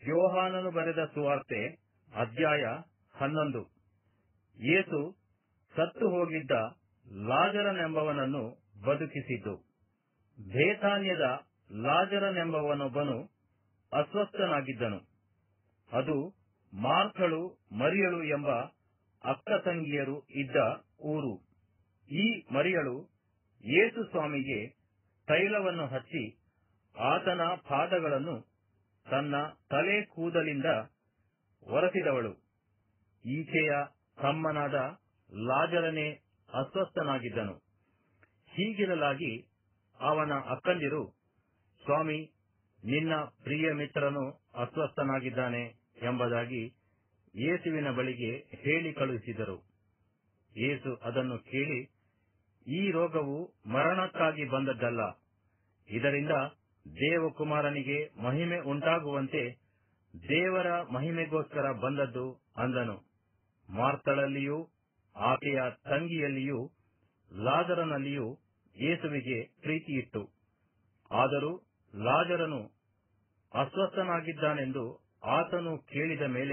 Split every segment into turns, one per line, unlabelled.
ಯೋಹಾನನು ಬರೆದ ಸುವಾರ್ತೆ ಅಧ್ಯಾಯ 11. ಯೇಸು ಸತ್ತು ಹೋಗಿದ್ದ ಲಾಜರನೆಂಬವನನ್ನು ಬದುಕಿಸಿದ್ದು. ಬೇಥಾನ್ಯದ ಲಾಜರನೆಂಬವನೊಬ್ಬನು ಅಸ್ವಸ್ಥನಾಗಿದ್ದನು. ಅದು ಮಾರ್ಥಳು ಮರಿಯಳು ಎಂಬ ಅಕ್ಕ ತಂಗಿಯರು ಇದ್ದ ಊರು. ಈ ಮರಿಯಳು ಯೇಸು ಸ್ವಾಮಿಗೆ ತೈಲವನ್ನು ಹಚ್ಚಿ ಆತನ ಪಾದಗಳನ್ನು ತನ್ನ ತಲೆ ಕೂದಲಿಂದ ಒರೆಸಿದವಳು. ಈಕೆಯ ತಮ್ಮನಾದ ಲಾಜರನೇ ಅಸ್ವಸ್ಥನಾಗಿದ್ದನು. ಹೀಗಿರಲಾಗಿ ಅವನ ಅಕ್ಕಂದಿರು, ಸ್ವಾಮಿ, ನಿನ್ನ ಪ್ರಿಯ ಮಿತ್ರನು ಅಸ್ವಸ್ಥನಾಗಿದ್ದಾನೆ ಎಂಬುದಾಗಿ ಯೇಸುವಿನ ಬಳಿಗೆ ಹೇಳಿ ಕಳುಹಿಸಿದರು. ಯೇಸು ಅದನ್ನು ಕೇಳಿ, ಈ ರೋಗವು ಮರಣಕ್ಕಾಗಿ ಬಂದದ್ದಲ್ಲ, ಇದರಿಂದ ದೇವಕುಮಾರನಿಗೆ ಮಹಿಮೆ ಉಂಟಾಗುವಂತೆ ದೇವರ ಮಹಿಮೆಗೋಸ್ಕರ ಬಂದದ್ದು ಅಂದನು. ಮಾರ್ತಳಲ್ಲಿಯೂ ಆಕೆಯ ತಂಗಿಯಲ್ಲಿಯೂ ಲಾಜರನಲ್ಲಿಯೂ ಯೇಸುವಿಗೆ ಪ್ರೀತಿಯಿತ್ತು. ಆದರೂ ಲಾಜರನು ಅಸ್ವಸ್ಥನಾಗಿದ್ದಾನೆಂದು ಆತನು ಕೇಳಿದ ಮೇಲೆ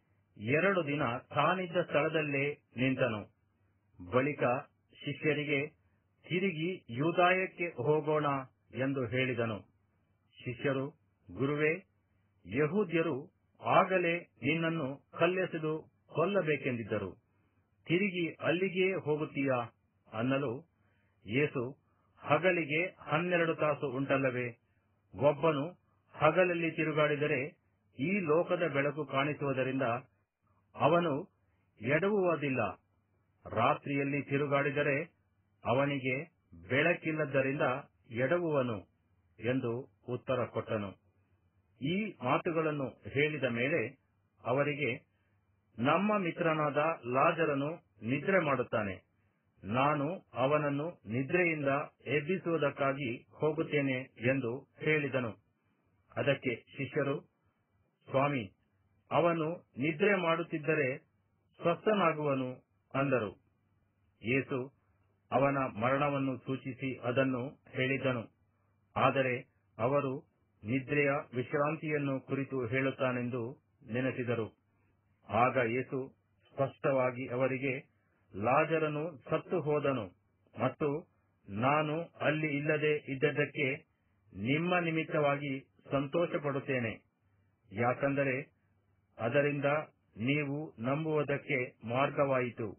2 ದಿನ ತಾನಿದ್ದ ಸ್ಥಳದಲ್ಲೇ ನಿಂತನು. ಬಳಿಕ ಶಿಷ್ಯರಿಗೆ, ತಿರುಗಿ ಯೂದಾಯಕ್ಕೆ ಹೋಗೋಣ ಎಂದು ಹೇಳಿದನು. ಶಿಷ್ಯರು, ಗುರುವೇ, ಯಹೂದ್ಯರು ಆಗಲೇ ನಿನ್ನನ್ನು ಕಲ್ಲೆಸೆದು ಕೊಲ್ಲಬೇಕೆಂದಿದ್ದರು, ತಿರುಗಿ ಅಲ್ಲಿಗೇ ಹೋಗುತ್ತೀಯಾ ಅನ್ನಲು, ಯೇಸು, ಹಗಲಿಗೆ 12 ತಾಸು ಉಂಟಲ್ಲವೇ? ಒಬ್ಬನು ಹಗಲಲ್ಲಿ ತಿರುಗಾಡಿದರೆ ಈ ಲೋಕದ ಬೆಳಕು ಕಾಣಿಸುವುದರಿಂದ ಅವನು ಎಡವುವುದಿಲ್ಲ, ರಾತ್ರಿಯಲ್ಲಿ ತಿರುಗಾಡಿದರೆ ಅವನಿಗೆ ಬೆಳಕಿಲ್ಲದ್ದರಿಂದ ಎಡವುವನು ಎಂದು ಉತ್ತರ ಕೊಟ್ಟನು. ಈ ಮಾತುಗಳನ್ನು ಹೇಳಿದ ಮೇಲೆ ಅವರಿಗೆ, ನಮ್ಮ ಮಿತ್ರನಾದ ಲಾಜರನು ನಿದ್ರೆ ಮಾಡುತ್ತಾನೆ, ನಾನು ಅವನನ್ನು ನಿದ್ರೆಯಿಂದ ಎಬ್ಬಿಸುವುದಕ್ಕಾಗಿ ಹೋಗುತ್ತೇನೆ ಎಂದು ಹೇಳಿದನು. ಅದಕ್ಕೆ ಶಿಷ್ಯರು, ಸ್ವಾಮಿ, ಅವನು ನಿದ್ರೆ ಮಾಡುತ್ತಿದ್ದರೆ ಸ್ವಸ್ಥನಾಗುವನು ಅಂದರು. ಯೇಸು ಅವನ ಮರಣವನ್ನು ಸೂಚಿಸಿ ಅದನ್ನು ಹೇಳಿದನು. ಆದರೆ ಅವರು ನಿದ್ರೆಯ ವಿಶ್ರಾಂತಿಯನ್ನು ಕುರಿತು ಹೇಳುತ್ತಾನೆಂದು ನೆನೆಸಿದರು. ಆಗ ಯೇಸು ಸ್ಪಷ್ಟವಾಗಿ ಅವರಿಗೆ, ಲಾಜರನು ಸತ್ತು ಹೋದನು ಮತ್ತು ನಾನು ಅಲ್ಲಿ ಇಲ್ಲದೆ ಇದ್ದದ್ದಕ್ಕೆ ನಿಮ್ಮ ನಿಮಿತ್ತವಾಗಿ ಸಂತೋಷಪಡುತ್ತೇನೆ, ಯಾಕಂದರೆ ಅದರಿಂದ ನೀವು ನಂಬುವುದಕ್ಕೆ ಮಾರ್ಗವಾಯಿತು.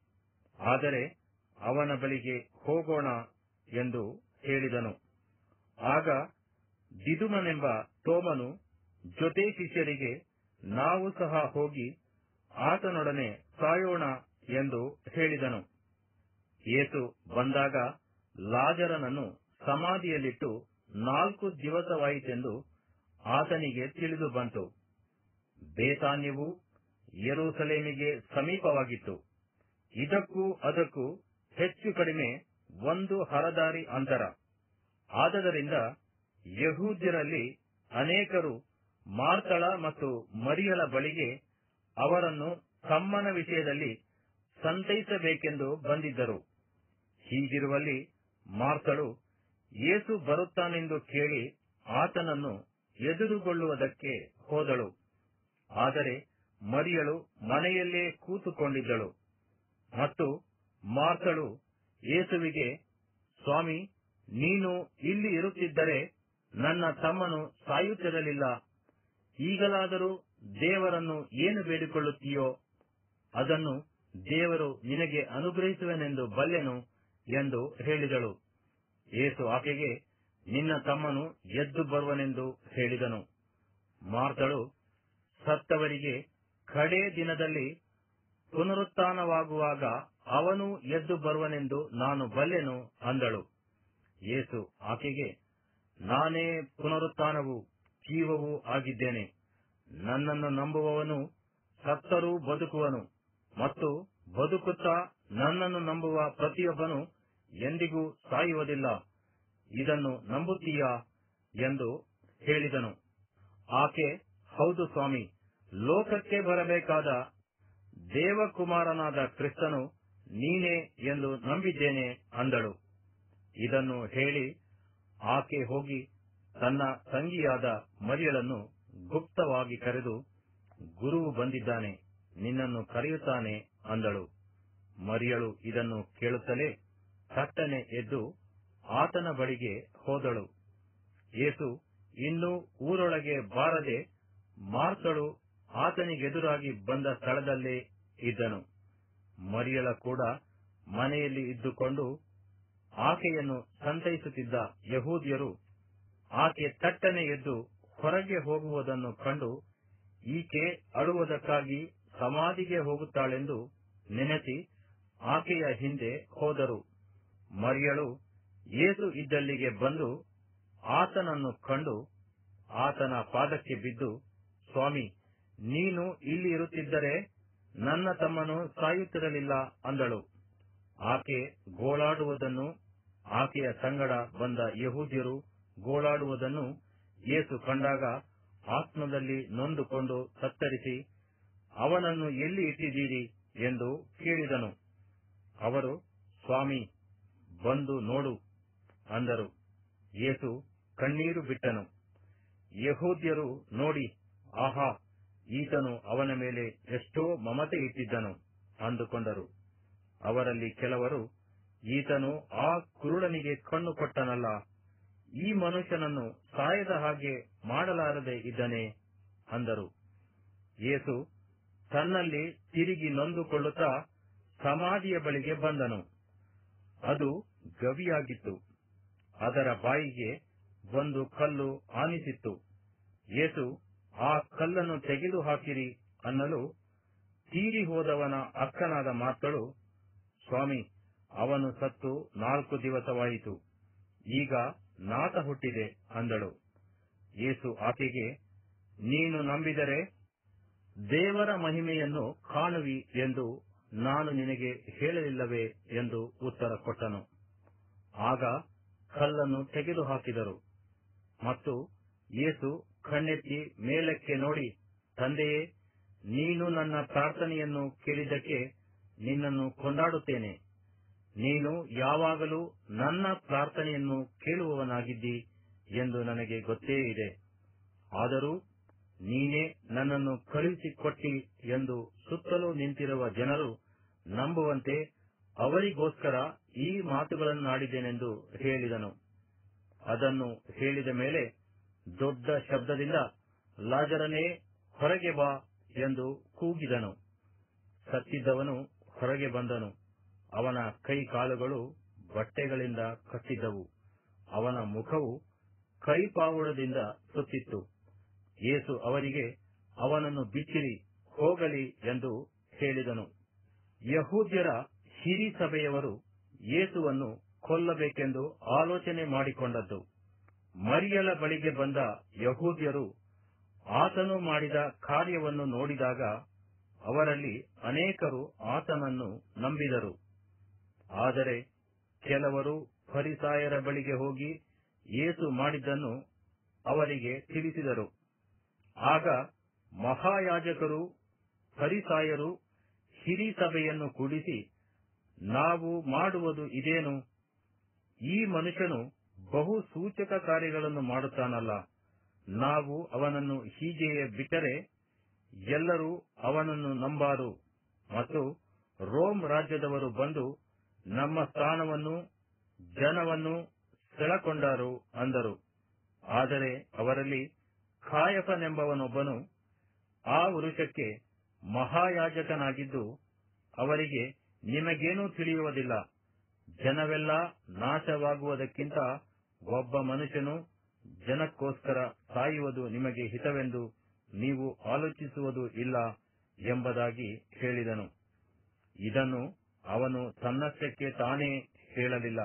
ಆದರೆ ಅವನ ಬಳಿಗೆ ಹೋಗೋಣ ಎಂದು ಹೇಳಿದನು. ಆಗ ದಿದುಮನೆಂಬ ತೋಮನು ಜೊತೆ ಶಿಷ್ಯರಿಗೆ, ನಾವು ಸಹ ಹೋಗಿ ಆತನೊಡನೆ ಸಾಯೋಣ ಎಂದು ಹೇಳಿದನು. ಯೇಸು ಬಂದಾಗ ಲಾಜರನನ್ನು ಸಮಾಧಿಯಲ್ಲಿಟ್ಟು 4 ದಿವಸವಾಯಿತೆಂದು ಆತನಿಗೆ ತಿಳಿದು ಬಂತು. ಬೇಥಾನ್ಯವು ಯೆರೂಸಲೇಮಿಗೆ ಸಮೀಪವಾಗಿತ್ತು. ಇದಕ್ಕೂ ಅದಕ್ಕೂ ಹೆಚ್ಚು ಕಡಿಮೆ 1 ಹರದಾರಿ ಅಂತರ. ಆದದರಿಂದ ಯಹೂದ್ಯರಲ್ಲಿ ಅನೇಕರು ಮಾರ್ತಳ ಮತ್ತು ಮರಿಯಳ ಬಳಿಗೆ ಅವರನ್ನು ತಮ್ಮನ ವಿಷಯದಲ್ಲಿ ಸಂತೈಸಬೇಕೆಂದು ಬಂದಿದ್ದರು. ಹೀಗಿರುವಲ್ಲಿ ಮಾರ್ತಳು ಯೇಸು ಬರುತ್ತಾನೆಂದು ಕೇಳಿ ಆತನನ್ನು ಎದುರುಗೊಳ್ಳುವುದಕ್ಕೆ ಹೋದಳು. ಆದರೆ ಮರಿಯಳು ಮನೆಯಲ್ಲೇ ಕೂತುಕೊಂಡಿದ್ದಳು. ಮತ್ತು ಮಾರ್ತಳು ಯೇಸುವಿಗೆ, ಸ್ವಾಮಿ, ನೀನು ಇಲ್ಲಿ ಇರುತ್ತಿದ್ದರೆ ನನ್ನ ತಮ್ಮನು ಸಾಯುತ್ತಿರಲಿಲ್ಲ. ಈಗಲಾದರೂ ದೇವರನ್ನು ಏನು ಬೇಡಿಕೊಳ್ಳುತ್ತೀಯೋ ಅದನ್ನು ದೇವರು ನಿನಗೆ ಅನುಗ್ರಹಿಸುವನೆಂದು ಬಲ್ಲೆನು ಎಂದು ಹೇಳಿದಳು. ಯೇಸು ಆಕೆಗೆ, ನಿನ್ನ ತಮ್ಮನು ಎದ್ದು ಬರುವನೆಂದು ಹೇಳಿದನು. ಮಾರ್ತಳು, ಸತ್ತವರಿಗೆ ಕಡೇ ದಿನದಲ್ಲಿ ಪುನರುತ್ಥಾನವಾಗುವಾಗ ಅವನು ಎದ್ದು ಬರುವನೆಂದು ನಾನು ಬಲ್ಲೆನು ಅಂದಳು. ಯೇಸು ಆಕೆಗೆ, ನಾನೇ ಪುನರುತ್ಥಾನವೂ ಜೀವವೂ ಆಗಿದ್ದೇನೆ. ನನ್ನನ್ನು ನಂಬುವವನು ಸತ್ತರೂ ಬದುಕುವನು, ಮತ್ತು ಬದುಕುತ್ತಾ ನನ್ನನ್ನು ನಂಬುವ ಪ್ರತಿಯೊಬ್ಬನು ಎಂದಿಗೂ ಸಾಯುವುದಿಲ್ಲ. ಇದನ್ನು ನಂಬುತ್ತೀಯಾ ಎಂದು ಹೇಳಿದನು. ಆಕೆ, ಹೌದು ಸ್ವಾಮಿ, ಲೋಕಕ್ಕೆ ಬರಬೇಕಾದ ದೇವಕುಮಾರನಾದ ಕ್ರಿಸ್ತನು ನೀನೇ ಎಂದು ನಂಬಿದ್ದೇನೆ ಅಂದಳು. ಇದನ್ನು ಹೇಳಿ ಆಕೆ ಹೋಗಿ ತನ್ನ ತಂಗಿಯಾದ ಮರಿಯಳನ್ನು ಗುಪ್ತವಾಗಿ ಕರೆದು, ಗುರುವು ಬಂದಿದ್ದಾನೆ, ನಿನ್ನನ್ನು ಕರೆಯುತ್ತಾನೆ ಅಂದಳು. ಮರಿಯಳು ಇದನ್ನು ಕೇಳುತ್ತಲೇ ತಟ್ಟನೆ ಎದ್ದು ಆತನ ಬಳಿಗೆ ಹೋದಳು. ಯೇಸು ಇನ್ನೂ ಊರೊಳಗೆ ಬಾರದೆ ಮಾರ್ಥಳು ಆತನಿಗೆದುರಾಗಿ ಬಂದ ಸ್ಥಳದಲ್ಲೇ ಇದ್ದನು. ಮರಿಯಳ ಕೂಡ ಮನೆಯಲ್ಲಿ ಇದ್ದುಕೊಂಡು ಆಕೆಯನ್ನು ಸಂತೈಸುತ್ತಿದ್ದ ಯಹೂದ್ಯರು ಆಕೆ ತಟ್ಟನೆ ಎದ್ದು ಹೊರಗೆ ಹೋಗುವುದನ್ನು ಕಂಡು ಈಕೆ ಅಳುವುದಕ್ಕಾಗಿ ಸಮಾಧಿಗೆ ಹೋಗುತ್ತಾಳೆಂದು ನೆನೆಸಿ ಆಕೆಯ ಹಿಂದೆ ಹೋದರು. ಮರಿಯಳು ಯೇಸು ಇದ್ದಲ್ಲಿಗೆ ಬಂದು ಆತನನ್ನು ಕಂಡು ಆತನ ಪಾದಕ್ಕೆ ಬಿದ್ದು, ಸ್ವಾಮಿ, ನೀನು ಇಲ್ಲಿ ಇರುತ್ತಿದ್ದರೆ ನನ್ನ ತಮ್ಮನು ಸಾಯುತ್ತಿರಲಿಲ್ಲ ಅಂದಳು. ಆಕೆ ಗೋಳಾಡುವುದನ್ನು, ಆಕೆಯ ಸಂಗಡ ಬಂದ ಯಹೂದ್ಯರು ಗೋಳಾಡುವುದನ್ನು ಯೇಸು ಕಂಡಾಗ ಆತ್ಮದಲ್ಲಿ ನೊಂದುಕೊಂಡು ತತ್ತರಿಸಿ, ಅವನನ್ನು ಎಲ್ಲಿ ಇಟ್ಟಿದ್ದೀರಿ ಎಂದು ಕೇಳಿದನು. ಅವರು, ಸ್ವಾಮಿ, ಬಂದು ನೋಡು ಅಂದರು. ಯೇಸು ಕಣ್ಣೀರು ಬಿಟ್ಟನು. ಯಹೂದ್ಯರು ನೋಡಿ, ಆಹಾ, ಈತನು ಅವನ ಮೇಲೆ ಎಷ್ಟೋ ಮಮತೆ ಇಟ್ಟಿದ್ದನು ಅಂದುಕೊಂಡರು. ಅವರಲ್ಲಿ ಕೆಲವರು, ಈತನು ಆ ಕುರುಡನಿಗೆ ಕಣ್ಣು ಕೊಟ್ಟನಲ್ಲ, ಈ ಮನುಷ್ಯನನ್ನು ಸಾಯದ ಹಾಗೆ ಮಾಡಲಾರದೆ ಇದ್ದನೇ ಅಂದರು. ಯೇಸು ತನ್ನಲ್ಲಿ ತಿರುಗಿ ನೊಂದುಕೊಳ್ಳುತ್ತಾ ಸಮಾಧಿಯ ಬಳಿಗೆ ಬಂದನು. ಅದು ಗವಿಯಾಗಿತ್ತು. ಅದರ ಬಾಯಿಗೆ ಒಂದು ಕಲ್ಲು ಆನಿಸಿತ್ತು. ಯೇಸು, ಆ ಕಲ್ಲನ್ನು ತೆಗೆದು ಹಾಕಿರಿ ಅನ್ನಲು ತೀರಿ ಹೋದವನ ಅಕ್ಕನಾದ ಮಾರ್ಥಳು, ಸ್ವಾಮಿ, ಅವನು ಸತ್ತು 4 ದಿವಸವಾಯಿತು, ಈಗ ನಾತ ಹುಟ್ಟಿದೆ ಅಂದಳು. ಯೇಸು ಆಕೆಗೆ, ನೀನು ನಂಬಿದರೆ ದೇವರ ಮಹಿಮೆಯನ್ನು ಕಾಣುವಿ ಎಂದು ನಾನು ನಿನಗೆ ಹೇಳಲಿಲ್ಲವೇ ಎಂದು ಉತ್ತರ ಕೊಟ್ಟನು. ಆಗ ಕಲ್ಲನ್ನು ತೆಗೆದು ಹಾಕಿದರು. ಮತ್ತು ಯೇಸು ಕಣ್ಣೆತ್ತಿ ಮೇಲಕ್ಕೆ ನೋಡಿ, ತಂದೆಯೇ, ನೀನು ನನ್ನ ಪ್ರಾರ್ಥನೆಯನ್ನು ಕೇಳಿದ್ದಕ್ಕೆ ನಿನ್ನನ್ನು ಕೊಂಡಾಡುತ್ತೇನೆ. ನೀನು ಯಾವಾಗಲೂ ನನ್ನ ಪ್ರಾರ್ಥನೆಯನ್ನು ಕೇಳುವವನಾಗಿದ್ದಿ ಎಂದು ನನಗೆ ಗೊತ್ತೇ ಇದೆ. ಆದರೂ ನೀನೇ ನನ್ನನ್ನು ಕಳುಹಿಸಿಕೊಟ್ಟಿ ಎಂದು ಸುತ್ತಲೂ ನಿಂತಿರುವ ಜನರು ನಂಬುವಂತೆ ಅವರಿಗೋಸ್ಕರ ಈ ಮಾತುಗಳನ್ನಾಡಿದ್ದೇನೆಂದು ಹೇಳಿದನು. ಅದನ್ನು ಹೇಳಿದ ಮೇಲೆ ದೊಡ್ಡ ಶಬ್ದದಿಂದ, ಲಾಜರನೇ, ಹೊರಗೆ ಬಾ ಎಂದು ಕೂಗಿದನು. ಸತ್ತಿದ್ದವನು ಹೊರಗೆ ಬಂದನು. ಅವನ ಕೈ ಕಾಲುಗಳು ಬಟ್ಟೆಗಳಿಂದ ಕಟ್ಟಿದ್ದವು. ಅವನ ಮುಖವು ಕೈಪಾವುಳದಿಂದ ಸುತ್ತಿತ್ತು. ಯೇಸು ಅವರಿಗೆ, ಅವನನ್ನು ಬಿಚ್ಚಿರಿ, ಹೋಗಲಿ ಎಂದು ಹೇಳಿದನು. ಯಹೂದ್ಯರ ಹಿರೀ ಸಭೆಯವರು ಯೇಸುವನ್ನು ಕೊಲ್ಲಬೇಕೆಂದು ಆಲೋಚನೆ ಮಾಡಿಕೊಂಡದ್ದು. ಮರಿಯಳ ಬಳಿಗೆ ಬಂದ ಯಹೂದ್ಯರು ಆತನು ಮಾಡಿದ ಕಾರ್ಯವನ್ನು ನೋಡಿದಾಗ ಅವರಲ್ಲಿ ಅನೇಕರು ಆತನನ್ನು ನಂಬಿದರು. ಆದರೆ ಕೆಲವರು ಫರಿಸಾಯರ ಬಳಿಗೆ ಹೋಗಿ ಯೇಸು ಮಾಡಿದ್ದನ್ನು ಅವರಿಗೆ ತಿಳಿಸಿದರು. ಆಗ ಮಹಾಯಾಜಕರು, ಫರಿಸಾಯರು ಹಿರೀ ಸಭೆಯನ್ನು ಕೂಡಿಸಿ, ನಾವು ಮಾಡುವುದು ಇದೇನು? ಈ ಮನುಷ್ಯನು ಬಹು ಸೂಚಕ ಕಾರ್ಯಗಳನ್ನು ಮಾಡುತ್ತಾನಲ್ಲ. ನಾವು ಅವನನ್ನು ಹೀಗೆಯೇ ಬಿಟ್ಟರೆ ಎಲ್ಲರೂ ಅವನನ್ನು ನಂಬಾರು, ಮತ್ತು ರೋಮ್ ರಾಜ್ಯದವರು ಬಂದು ನಮ್ಮ ಸ್ಥಾನವನ್ನು, ಜನವನ್ನು ಸೆಳೆಕೊಂಡರು ಅಂದರು. ಆದರೆ ಅವರಲ್ಲಿ ಕಾಯಫನೆಂಬವನೊಬ್ಬನು ಆ ವೃಷಕ್ಕೆ ಮಹಾಯಾಜಕನಾಗಿದ್ದು ಅವರಿಗೆ, ನಿಮಗೇನೂ ತಿಳಿಯುವುದಿಲ್ಲ, ಜನವೆಲ್ಲ ನಾಶವಾಗುವುದಕ್ಕಿಂತ ಒಬ್ಬ ಮನುಷ್ಯನು ಜನಕ್ಕೋಸ್ಕರ ಸಾಯುವುದು ನಿಮಗೆ ಹಿತವೆಂದು ನೀವು ಆಲೋಚಿಸುವುದು ಇಲ್ಲ ಎಂಬುದಾಗಿ ಹೇಳಿದನು. ಇದನ್ನು ಅವನು ತನ್ನಷ್ಟಕ್ಕೆ ತಾನೇ ಹೇಳಲಿಲ್ಲ,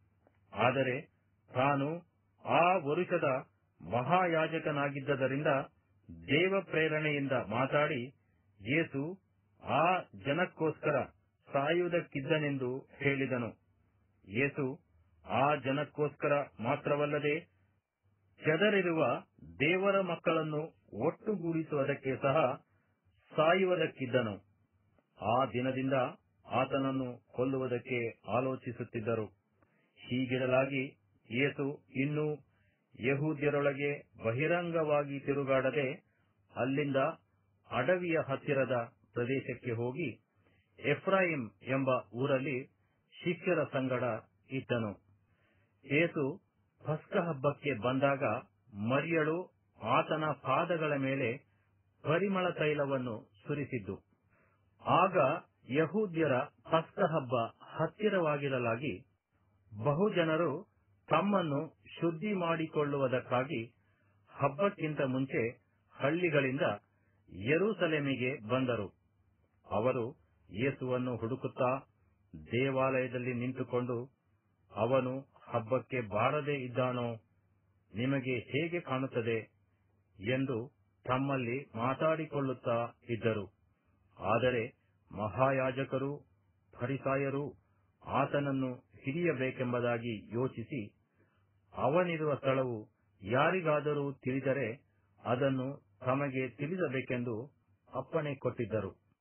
ಆದರೆ ತಾನು ಆ ವರುಷದ ಮಹಾಯಾಜಕನಾಗಿದ್ದರಿಂದ ದೇವ ಪ್ರೇರಣೆಯಿಂದ ಮಾತಾಡಿ, ಯೇಸು ಆ ಜನಕ್ಕೋಸ್ಕರ ಸಾಯುವುದಕ್ಕಿದ್ದನೆಂದು ಹೇಳಿದನು. ಯೇಸು ಆ ಜನಕ್ಕೋಸ್ಕರ ಮಾತ್ರವಲ್ಲದೆ ಚದರಿರುವ ದೇವರ ಮಕ್ಕಳನ್ನು ಒಟ್ಟುಗೂಡಿಸುವುದಕ್ಕೆ ಸಹ ಸಾಯುವುದಕ್ಕಿದ್ದನು. ಆ ದಿನದಿಂದ ಆತನನ್ನು ಕೊಲ್ಲುವುದಕ್ಕೆ ಆಲೋಚಿಸುತ್ತಿದ್ದರು. ಹೀಗಿರಲಾಗಿ ಯೇಸು ಇನ್ನೂ ಯೆಹೂದ್ಯರೊಳಗೆ ಬಹಿರಂಗವಾಗಿ ತಿರುಗಾಡದೆ ಅಲ್ಲಿಂದ ಅಡವಿಯ ಹತ್ತಿರದ ಪ್ರದೇಶಕ್ಕೆ ಹೋಗಿ ಎಫ್ರಾಯಿಂ ಎಂಬ ಊರಲ್ಲಿ ಶಿಷ್ಯರ ಸಂಗಡ ಇದ್ದನು. ಯೇಸು ಪಸ್ಕ ಹಬ್ಬಕ್ಕೆ ಬಂದಾಗ ಮರಿಯಳು ಆತನ ಪಾದಗಳ ಮೇಲೆ ಪರಿಮಳ ತೈಲವನ್ನು ಸುರಿಸಿದ್ದು. ಆಗ ಯಹೂದ್ಯರ ಪಸ್ಕ ಹಬ್ಬ ಹತ್ತಿರವಾಗಿರಲಾಗಿ ಬಹುಜನರು ತಮ್ಮನ್ನು ಶುದ್ಧಿ ಮಾಡಿಕೊಳ್ಳುವುದಕ್ಕಾಗಿ ಹಬ್ಬಕ್ಕಿಂತ ಮುಂಚೆ ಹಳ್ಳಿಗಳಿಂದ ಯೆರೂಸಲೇಮಿಗೆ ಬಂದರು. ಅವರು ಯೇಸುವನ್ನು ಹುಡುಕುತ್ತಾ ದೇವಾಲಯದಲ್ಲಿ ನಿಂತುಕೊಂಡು, ಅವನು ಹಬ್ಬಕ್ಕೆ ಬಾರದೇ ಇದ್ದಾನೋ, ನಿಮಗೆ ಹೇಗೆ ಕಾಣುತ್ತದೆ ಎಂದು ತಮ್ಮಲ್ಲಿ ಮಾತಾಡಿಕೊಳ್ಳುತ್ತಾ ಇದ್ದರು. ಆದರೆ ಮಹಾಯಾಜಕರೂ ಫರಿಸಾಯರೂ ಆತನನ್ನು ಹಿಡಿಯಬೇಕೆಂಬುದಾಗಿ ಯೋಚಿಸಿ, ಅವನಿರುವ ಸ್ಥಳವು ಯಾರಿಗಾದರೂ ತಿಳಿದರೆ ಅದನ್ನು ತಮಗೆ ತಿಳಿಸಬೇಕೆಂದು ಅಪ್ಪಣೆ ಕೊಟ್ಟಿದ್ದರು.